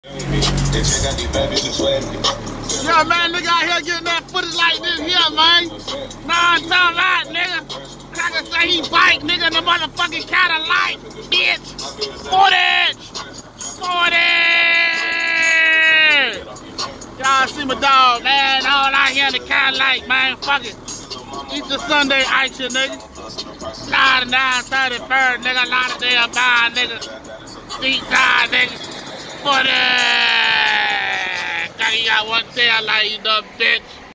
Yeah, man, nigga out here getting that footage like this here, man. Nah, I'm talking about, nigga. Cracker say he bike, nigga, in the motherfucking Cadillac, bitch. Footage! Y'all see my dog, man. All out here in the Cadillac, man. Fuck it. Easter Sunday action, nigga. Sliding down 33rd, nigga. Lauderdale bound, nigga. Street side, nigga. Footage! You got one tail light, you dumb bitch.